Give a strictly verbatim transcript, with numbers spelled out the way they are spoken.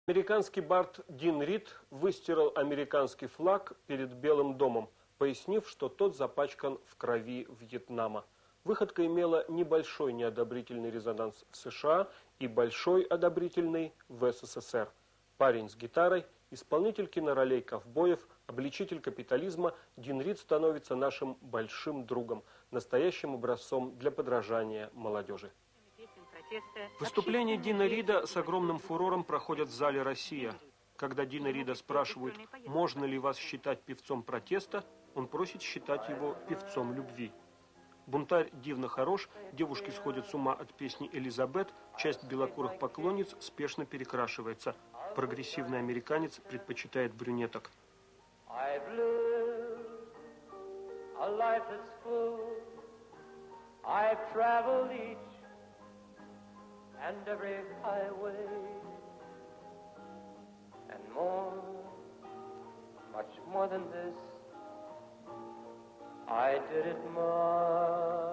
Американский бард Дин Рид выстирал американский флаг перед Белым домом, пояснив, что тот запачкан в крови Вьетнама. Выходка имела небольшой неодобрительный резонанс в США и большой одобрительный в СССР. Парень с гитарой, исполнитель киноролей ковбоев, обличитель капитализма, Дин Рид становится нашим большим другом, настоящим образцом для подражания молодежи. Выступления Дина Рида с огромным фурором проходят в зале «Россия». Когда Дина Рида спрашивают, можно ли вас считать певцом протеста, он просит считать его певцом любви. Бунтарь дивно хорош, девушки сходят с ума от песни «Элизабет», часть белокурых поклонниц спешно перекрашивается. Прогрессивный американец предпочитает брюнеток. And every highway, and more, much more than this, I did it my